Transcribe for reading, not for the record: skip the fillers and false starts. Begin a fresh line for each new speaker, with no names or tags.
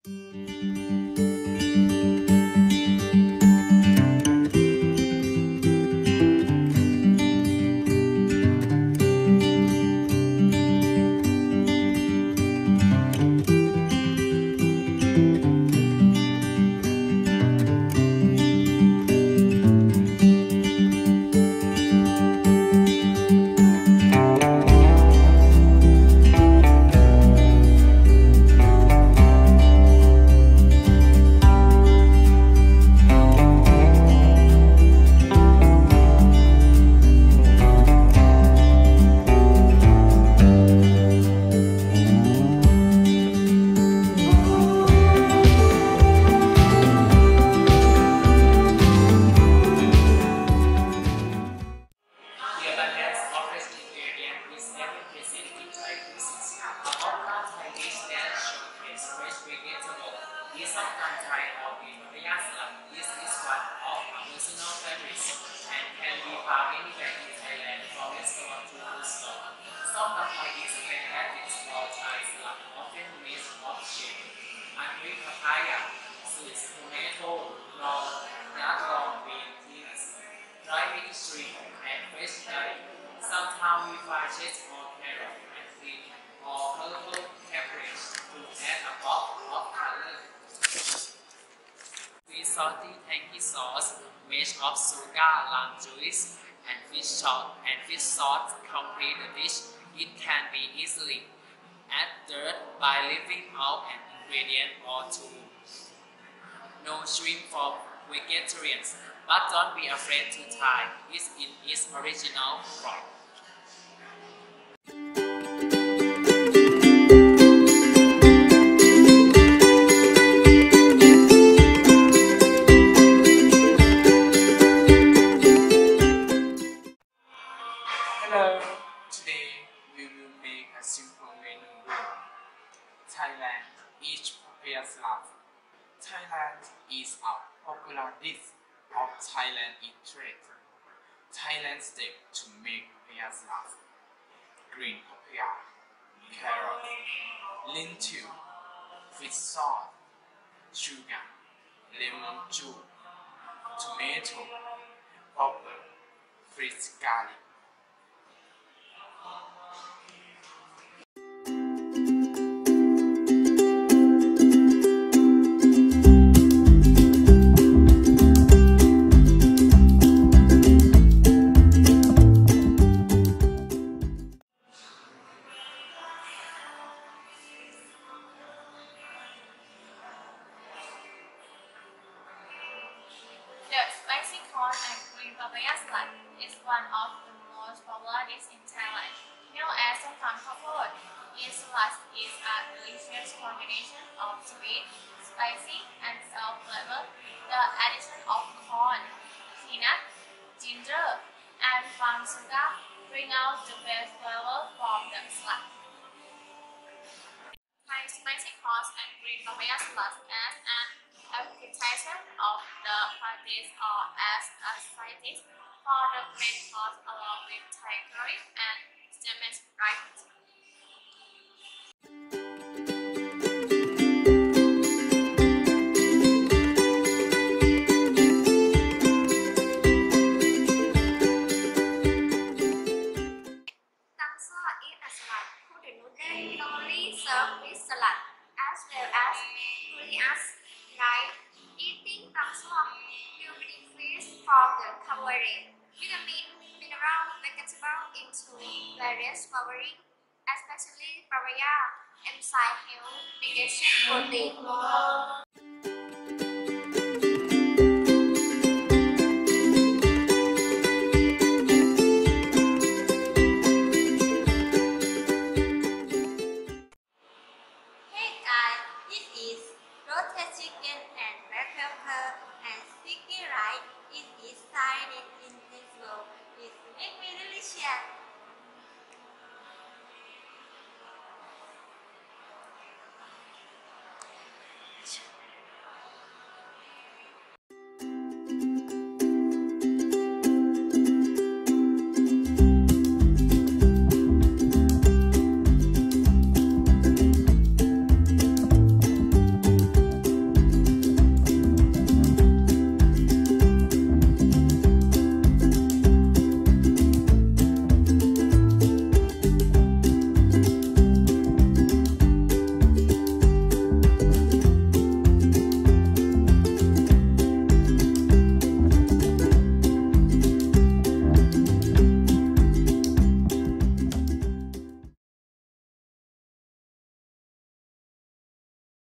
Sometimes we fry cheese or carrot and sweet or colorful cabbage to add a pop of color. Sweet salty tangy sauce made of sugar, lime juice, and fish sauce complete the dish. It can be easily added by leaving out an ingredient or two. No shrimp for vegetarians, but don't be afraid to try it in its original form. Hello, today we will make a simple menu with Thailand each prepares love. Thailand is a popular dish of Thailand in trade. Thailand step to make prepares love. Green papaya, carrot, lentil, fish sauce, sugar, lemon juice, tomato, pepper, fresh garlic.
The spicy corn and green papaya salad is one of the most popular dishes in Thailand. Known as somtam. Its salad is a delicious combination of sweet, spicy, and sour flavor. The addition of corn, peanut, ginger, and palm sugar bring out the best flavor from the salad. Thai spicy corn and green papaya salad as an appetizer of the parties or as a side dish for the main course along with Thai curry and stemmed rice. Served with salad as well as curious like eating thongnoy will increase from the carbohydrate, vitamin, mineral, vegetable into various calories, especially papaya, enzyme health, digestion protein. Chicken and black pepper and sticky rice. It is Chinese in this world. It makes me delicious.